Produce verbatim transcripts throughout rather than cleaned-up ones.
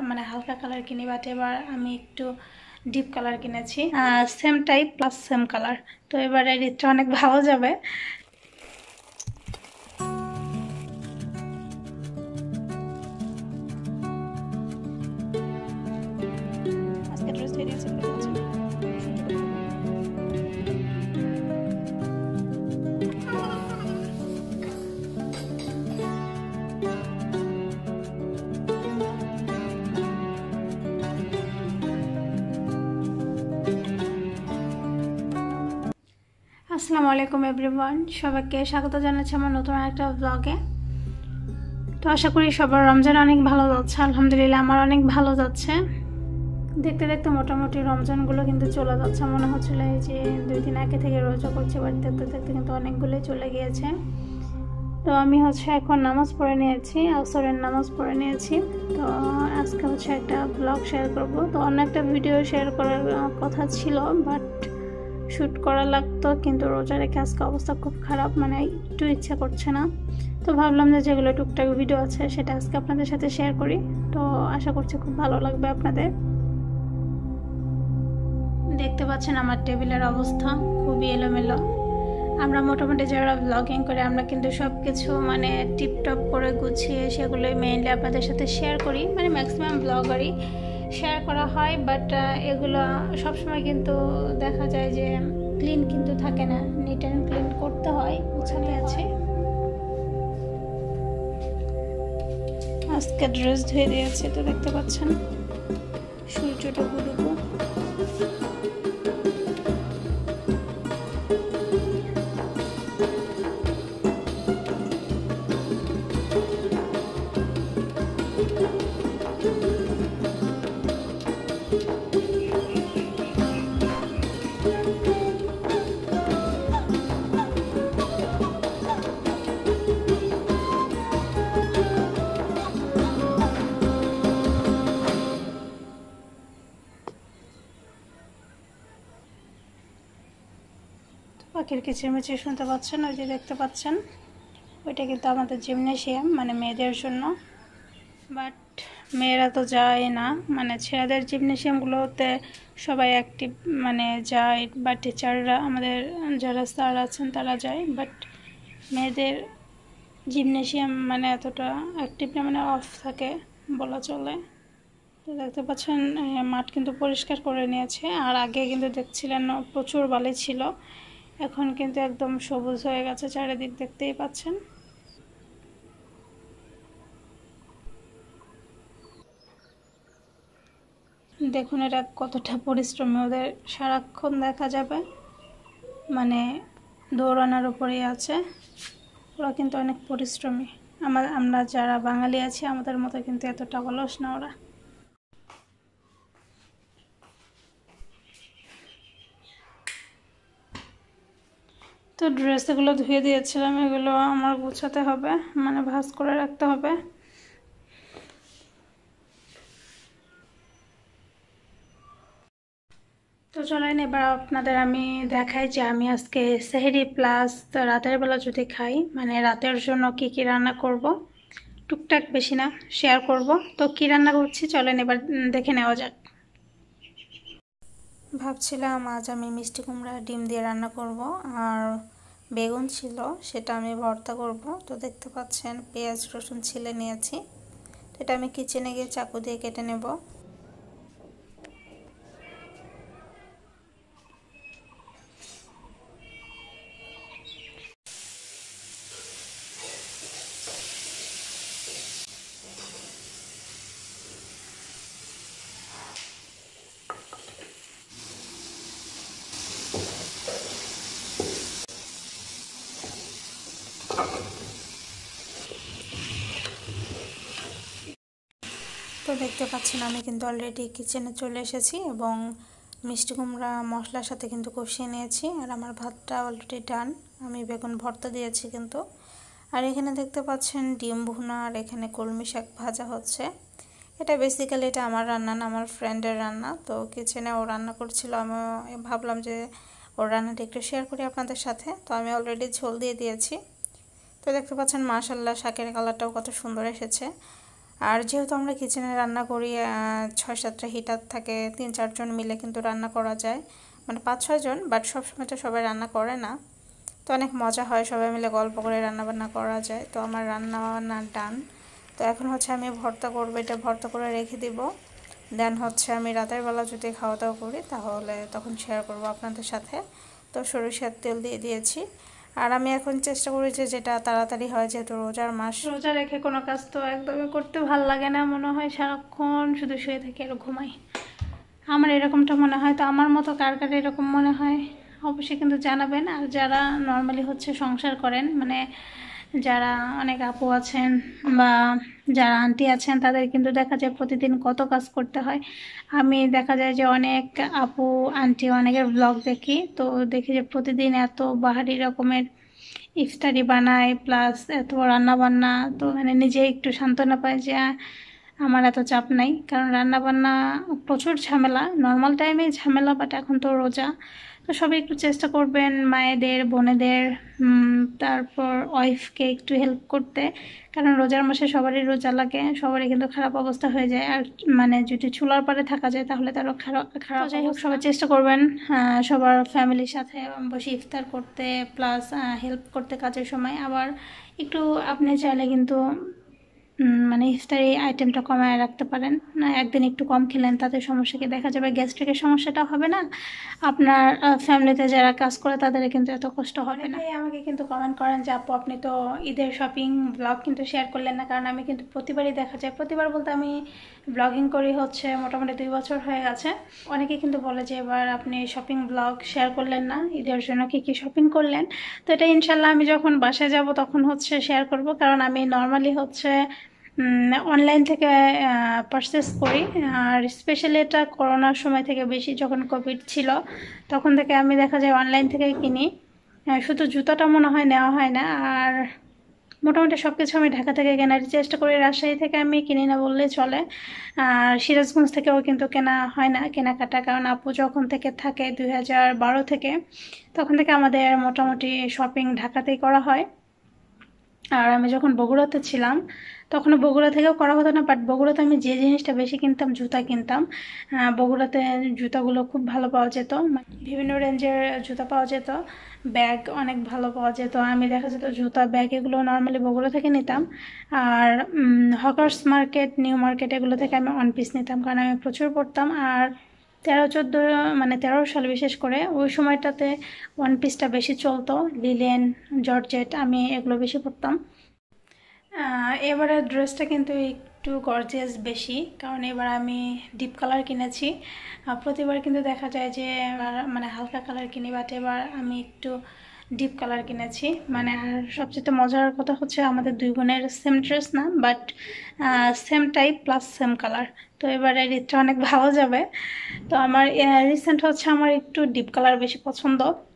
মানে হালকা কালার কিনি, বাট এবার আমি একটু ডিপ কালার কিনেছি, same type plus same colour. তো এবার এই ঈদটা অনেক ভালো যাবে। আজকে ড্রেস ধুয়ে দিয়েছি। আসসালামু আলাইকুম এভরিওয়ান, সবাইকে স্বাগত জানাচ্ছি আমার নতুন একটা ব্লগে। তো আশা করি সবার রমজান অনেক ভালো যাচ্ছে। আলহামদুলিল্লাহ আমার অনেক ভালো যাচ্ছে। দেখতে দেখতে মোটামুটি রমজানগুলো কিন্তু চলে যাচ্ছে। মনে হচ্ছিল এই যে দুই দিন আগে থেকে রোজা করছে, বাট দেখতে দেখতে কিন্তু অনেকগুলোই চলে গিয়েছে। তো আমি হচ্ছে এখন নামাজ পড়ে নিয়েছি, আসরের নামাজ পড়ে নিয়েছি। তো আজকে হচ্ছে একটা ব্লগ শেয়ার করব। তো অন্য একটা ভিডিও শেয়ার করার কথা ছিল, বাট শ্যুট করা লাগতো, কিন্তু রোজা রেখে আজকে অবস্থা খুব খারাপ, মানে একটু ইচ্ছা করছে না। তো ভাবলাম যে যেগুলো টুকটাক ভিডিও আছে সেটা আজকে আপনাদের সাথে শেয়ার করি। তো আশা করছি খুব ভালো লাগবে আপনাদের। দেখতে পাচ্ছেন আমার টেবিলের অবস্থা খুবই এলোমেলো। আমরা মোটামুটি যারা ব্লগিং করে আমরা কিন্তু সব কিছু মানে টিপটপ করে গুছিয়ে সেগুলোই মেইনলি আপনাদের সাথে শেয়ার করি, মানে ম্যাক্সিমাম ব্লগারই শেয়ার করা হয়। বাট এগুলো সবসময় কিন্তু দেখা যায় যে ক্লিন কিন্তু থাকে না, নিট অ্যান্ড ক্লিন করতে হয়। ওখানে আছে আজকে ড্রেস ধুয়ে দিয়েছে, তো দেখতে পাচ্ছেন সূর্যটা ডুবো। পাখির কিচিরমিচির শুনতে পাচ্ছেন, ওই যে দেখতে পাচ্ছেন ওইটা কিন্তু আমাদের জিমনেশিয়াম, মানে মেয়েদের জন্য। বাট মেয়েরা তো যায় না, মানে ছেলেদের জিমনেশিয়ামগুলোতে সবাই অ্যাক্টিভ মানে যায়, বা টিচাররা আমাদের যারা স্যার আছেন তারা যায়। বাট মেয়েদের জিমনেশিয়াম মানে এতটা অ্যাক্টিভ না, মানে অফ থাকে বলা চলে। তো দেখতে পাচ্ছেন মাঠ কিন্তু পরিষ্কার করে নিয়েছে। আর আগে কিন্তু দেখছিলেন প্রচুর বালি ছিল, এখন কিন্তু একদম সবুজ হয়ে গেছে চারিদিক, দেখতেই পাচ্ছেন। দেখুন এটা কতটা পরিশ্রমী, ওদের সারাক্ষণ দেখা যাবে মানে দৌড়ানোর উপরেই আছে। ওরা কিন্তু অনেক পরিশ্রমী। আমার আমরা যারা বাঙালি আছি আমাদের মতো কিন্তু এতটা অলস না ওরা। তো ড্রেসগুলো ধুয়ে দিয়েছিলাম, এগুলো আমার গুছাতে হবে, মানে ভাঁজ করে রাখতে হবে। তো চলেন এবার আপনাদের আমি দেখাই যে আমি আজকে সেহরি প্লাস রাতের বেলা যদি খাই, মানে রাতের জন্য কি কি রান্না করব। টুকটাক, বেশি না, শেয়ার করব। তো কি রান্না করছি চলেন এবার দেখে নেওয়া যাক। ভাবছিলাম আজ আমি মিষ্টি কুমড়া ডিম দিয়ে রান্না করব, আর বেগুন ছিল সেটা আমি ভর্তা করব। তো দেখতে পাচ্ছেন পেঁয়াজ রসুন ছিলে নিয়েছি, তো এটা আমি কিচেনে গিয়ে চাকু দিয়ে কেটে নেব। তো দেখতে পাচ্ছেন আমি কিন্তু অলরেডি কিচেনে চলে এসেছি এবং মিষ্টি কুমড়া মশলার সাথে কিন্তু কষিয়ে নিয়েছি। আর আমার ভাতটা অলরেডি ডান, আমি বেগুন ভর্তা দিয়েছি কিন্তু। আর এখানে দেখতে পাচ্ছেন ডিম ভুনা, আর এখানে কলমি শাক ভাজা হচ্ছে। এটা বেসিক্যালি এটা আমার রান্না না, আমার ফ্রেন্ডের রান্না। তো কিচেনে ও রান্না করছিল, আমি ভাবলাম যে ওর রান্নাটা একটু শেয়ার করি আপনাদের সাথে। তো আমি অলরেডি ঝোল দিয়ে দিয়েছি। তো দেখতে পাচ্ছেন মাশাআল্লাহ শাকের কালারটাও কত সুন্দর এসেছে। আর যেহেতু আমরা কিচেনে রান্না করি, ছয় সাতটা হিটার থাকে, তিন চারজন মিলে কিন্তু রান্না করা যায়, মানে পাঁচ ছয়জন, বাট সবসময় তো সবাই রান্না করে না। তো অনেক মজা হয়, সবাই মিলে গল্প করে রান্নাবান্না করা যায়। তো আমার রান্না বান্না ডান। তো এখন হচ্ছে আমি ভর্তা করবো, এটা ভর্তা করে রেখে দিব। দেন হচ্ছে আমি রাতের বেলা যদি খাওয়া দাওয়া করি তাহলে তখন শেয়ার করব আপনাদের সাথে। তো সরিষার তেল দিয়ে দিয়েছি। আর আমি এখন চেষ্টা করি যে যেটা তাড়াতাড়ি হয়, যেহেতু রোজার মাস। রোজা রেখে কোনো কাজ তো একদমই করতে ভালো লাগে না, মনে হয় সারাক্ষণ শুধু শুয়ে থাকি আর ঘুমাই। আমার এরকমটা মনে হয়। তো আমার মতো কার কার এরকম মনে হয় অবশ্যই কিন্তু জানাবেন। আর যারা নর্মালি হচ্ছে সংসার করেন, মানে যারা অনেক আপু আছেন বা যারা আন্টি আছেন, তাদের কিন্তু দেখা যায় প্রতিদিন কত কাজ করতে হয়। আমি দেখা যায় যে অনেক আপু আন্টি অনেকের ব্লগ দেখি, তো দেখি যে প্রতিদিন এত বাহারি রকমের ইফতারি বানায়, প্লাস এত রান্না বান্না। তো মানে নিজে একটু সান্ত্বনা পায় যে আমার এত চাপ নাই, কারণ রান্না বান্না প্রচুর ঝামেলা, নর্মাল টাইমে ঝামেলা, বাট এখন তো রোজা। তো সবাই একটু চেষ্টা করবেন মায়েদের, বোনেদের, তারপর ওয়াইফকে একটু হেল্প করতে, কারণ রোজার মাসে সবারই রোজা লাগে, সবারই কিন্তু খারাপ অবস্থা হয়ে যায়। আর মানে যদি চুলার পাড়ে থাকা যায় তাহলে তারও খারাপ খারাপ যাই হোক, সবাই চেষ্টা করবেন সবার ফ্যামিলির সাথে বসে ইফতার করতে, প্লাস হেল্প করতে কাজের সময়। আবার একটু আপনি চাইলে কিন্তু মানে ইফতারি আইটেমটা কমায় রাখতে পারেন না, একদিন একটু কম খেলেন তাতে সমস্যা কি, দেখা যাবে গ্যাস্ট্রিকের সমস্যাটা হবে না, আপনার ফ্যামিলিতে যারা কাজ করে তাদের কিন্তু এত কষ্ট হবে না। আমাকে কিন্তু কমেন্ট করেন যে আপু আপনি তো ঈদের শপিং ব্লগ কিন্তু শেয়ার করলেন না, কারণ আমি কিন্তু প্রতিবারই দেখা যায়, প্রতিবার বলতে আমি ব্লগিং করি হচ্ছে মোটামুটি দুই বছর হয়ে গেছে। অনেকে কিন্তু বলে যে এবার আপনি শপিং ব্লগ শেয়ার করলেন না, ঈদের জন্য কী কী শপিং করলেন। তো এটা ইনশাল্লাহ আমি যখন বাসায় যাব তখন হচ্ছে শেয়ার করব, কারণ আমি নর্মালি হচ্ছে অনলাইন থেকে পারচেস করি। আর স্পেশালি এটা করোনার সময় থেকে বেশি, যখন কোভিড ছিল তখন থেকে আমি দেখা যায় অনলাইন থেকে কিনি। শুধু জুতাটা মনে হয় নেওয়া হয় না, আর মোটামুটি সব কিছু আমি ঢাকা থেকে কেনার চেষ্টা করি, রাজশাহী থেকে আমি কিনি না বললেই চলে। আর সিরাজগঞ্জ থেকেও কিন্তু কেনা হয় না কেনাকাটা, কারণ আপু যখন থেকে থাকে দুই হাজার বারো থেকে, তখন থেকে আমাদের মোটামুটি শপিং ঢাকাতেই করা হয়। আর আমি যখন বগুড়াতে ছিলাম তখন বগুড়া থেকেও করা হতো না, বাট বগুড়াতে আমি যে জিনিসটা বেশি কিনতাম জুতা কিনতাম। বগুড়াতে জুতাগুলো খুব ভালো পাওয়া যেত, বিভিন্ন রেঞ্জের জুতা পাওয়া যেত, ব্যাগ অনেক ভালো পাওয়া যেত। আমি দেখা যেত জুতা ব্যাগ এগুলো নর্মালি বগুড়া থেকে নিতাম। আর হকার্স মার্কেট, নিউ মার্কেট এগুলো থেকে আমি ওয়ান পিস নিতাম, কারণ আমি প্রচুর পড়তাম। আর তেরো চোদ্দো মানে তেরো সাল বিশেষ করে ওই সময়টাতে ওয়ান পিসটা বেশি চলতো, লিলেন, জর্জেট, আমি এগুলো বেশি পড়তাম। এবারের ড্রেসটা কিন্তু একটু গর্জিয়াস বেশি, কারণ এবার আমি ডিপ কালার কিনেছি। প্রতিবার কিন্তু দেখা যায় যে মানে হালকা কালার কিনি, বাট এবার আমি একটু ডিপ কালার কিনেছি। মানে আর সবচেয়ে মজার কথা হচ্ছে আমাদের দুই বোনের সেম ড্রেস না, but same type plus same colour. তো এবারে ঈদটা অনেক ভালো যাবে। তো আমার রিসেন্ট হচ্ছে আমার একটু ডিপ কালার বেশি পছন্দ।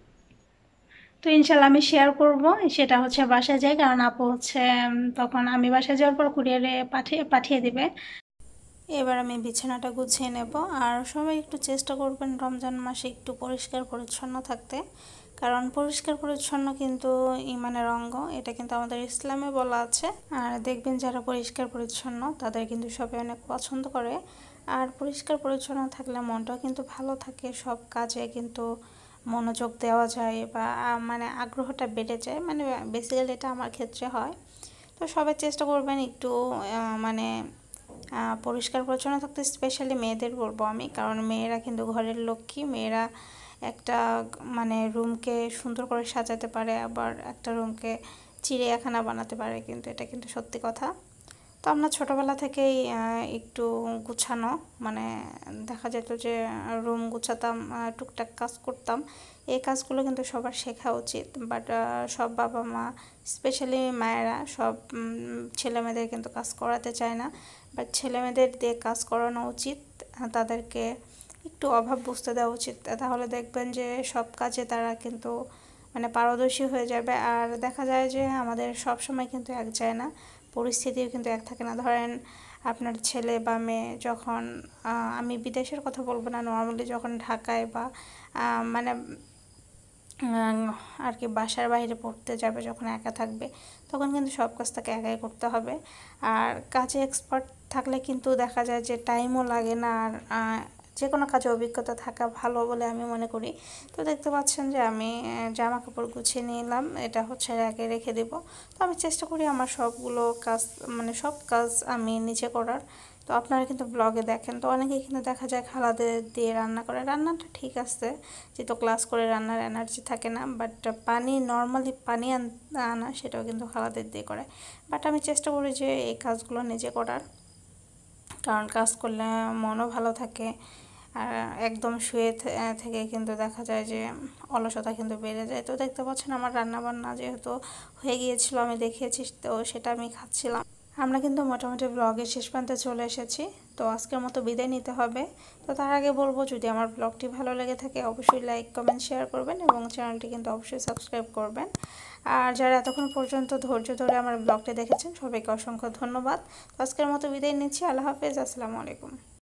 তো ইনশাল্লাহ আমি শেয়ার করব, সেটা হচ্ছে বাসায় যাই, কারণ আপু হচ্ছে তখন আমি বাসায় যাওয়ার পর কুরিয়ারে পাঠিয়ে পাঠিয়ে দিবে। এবার আমি বিছানাটা গুছিয়ে নেব। আর সবাই একটু চেষ্টা করবেন রমজান মাসে একটু পরিষ্কার পরিচ্ছন্ন থাকতে, কারণ পরিষ্কার পরিচ্ছন্ন কিন্তু ইমানের অঙ্গ, এটা কিন্তু আমাদের ইসলামে বলা আছে। আর দেখবেন যারা পরিষ্কার পরিচ্ছন্ন তাদের কিন্তু সবাই অনেক পছন্দ করে। আর পরিষ্কার পরিচ্ছন্ন থাকলে মনটাও কিন্তু ভালো থাকে, সব কাজে কিন্তু মনোযোগ দেওয়া যায় বা মানে আগ্রহটা বেড়ে যায়, মানে বেসিক্যালি এটা আমার ক্ষেত্রে হয়। তো সবাই চেষ্টা করবেন একটু মানে পরিষ্কার পরিচ্ছন্ন থাকতে, স্পেশালি মেয়েদের বলবো আমি, কারণ মেয়েরা কিন্তু ঘরের লক্ষ্মী। মেয়েরা একটা মানে রুমকে সুন্দর করে সাজাতে পারে, আবার একটা রুমকে চিড়িয়াখানা বানাতে পারে, কিন্তু এটা কিন্তু সত্যি কথা। তো আমরা ছোটোবেলা থেকেই একটু গুছানো, মানে দেখা যেত যে রুম গুছাতাম, টুকটাক কাজ করতাম। এই কাজগুলো কিন্তু সবার শেখা উচিত, বাট সব বাবা মা, স্পেশালি মায়েরা, সব ছেলেমেয়েদের কিন্তু কাজ করাতে চায় না। বাট ছেলেমেয়েদের দিয়ে কাজ করানো উচিত, তাদেরকে একটু অভাব বুঝতে দেওয়া উচিত, তাহলে দেখবেন যে সব কাজে তারা কিন্তু মানে পারদর্শী হয়ে যাবে। আর দেখা যায় যে আমাদের সব সময় কিন্তু এক যায় না, পরিস্থিতিও কিন্তু এক থাকে না। ধরেন আপনার ছেলে বা মেয়ে যখন, আমি বিদেশের কথা বলবো না, নর্মালি যখন ঢাকায় বা মানে আর কি বাসার বাইরে পড়তে যাবে, যখন একা থাকবে, তখন কিন্তু সব কাজ তাকে একাই করতে হবে। আর কাজে এক্সপার্ট থাকলে কিন্তু দেখা যায় যে টাইমও লাগে না, আর যে কোনো কাজে অভিজ্ঞতা থাকা ভালো বলে আমি মনে করি। তো দেখতে পাচ্ছেন যে আমি জামা কাপড় গুছিয়ে নিলাম, এটা হচ্ছে র্যাকে রেখে দেব। তো আমি চেষ্টা করি আমার সবগুলো কাজ মানে সব কাজ আমি নিজে করার। তো আপনারা কিন্তু ব্লগে দেখেন, তো অনেকেই কিন্তু দেখা যায় খালাদের দিয়ে রান্না করে। রান্নাটা ঠিক আছে, যেহেতু ক্লাস করে রান্নার এনার্জি থাকে না, বাট পানি নর্মালি পানি আনা সেটাও কিন্তু খালাদের দিয়ে করে। বাট আমি চেষ্টা করি যে এই কাজগুলো নিজে করার, কারণ কাজ করলে মনও ভালো থাকে। আর একদম শুয়ে থেকে কিন্তু দেখা যায় যে অলসতা কিন্তু বেড়ে যায়। তো দেখতে পাচ্ছেন আমার রান্নাবান্না যেহেতু হয়ে গিয়েছিল, আমি দেখিয়েছি, তো সেটা আমি খাচ্ছিলাম। আমরা কিন্তু মোটামুটি ব্লগের শেষ প্রান্তে চলে এসেছি। তো আজকের মতো বিদায় নিতে হবে। তো তার আগে বলবো, যদি আমার ব্লগটি ভালো লেগে থাকে অবশ্যই লাইক কমেন্ট শেয়ার করবেন এবং চ্যানেলটি কিন্তু অবশ্যই সাবস্ক্রাইব করবেন। আর যারা এতক্ষণ পর্যন্ত ধৈর্য ধরে আমার ব্লগটি দেখেছেন সবাইকে অসংখ্য ধন্যবাদ। তো আজকের মতো বিদায় নিচ্ছি। আল্লাহ হাফেজ, আসসালামু আলাইকুম।